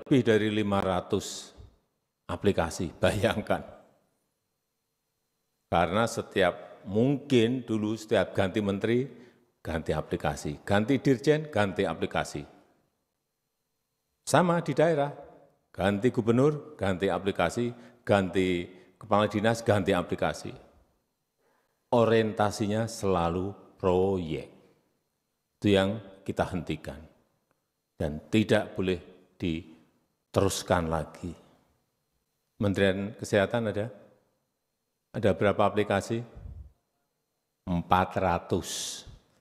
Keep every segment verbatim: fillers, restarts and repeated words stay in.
lebih dari lima ratus aplikasi, bayangkan. Karena setiap, mungkin dulu setiap ganti menteri, ganti aplikasi. Ganti dirjen, ganti aplikasi. Sama di daerah, ganti gubernur, ganti aplikasi, ganti kepala dinas, ganti aplikasi. Orientasinya selalu proyek. Itu yang kita hentikan. Dan tidak boleh diteruskan lagi. Kementerian Kesehatan ada? Ada berapa aplikasi? empat ratus.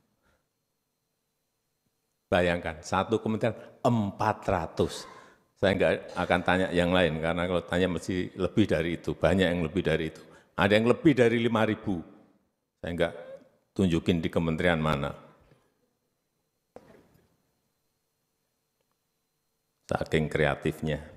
Bayangkan, satu kementerian empat ratus. Saya enggak akan tanya yang lain, karena kalau tanya mesti lebih dari itu. Banyak yang lebih dari itu. Ada yang lebih dari lima ribu. Saya enggak tunjukin di kementerian mana. Saking kreatifnya.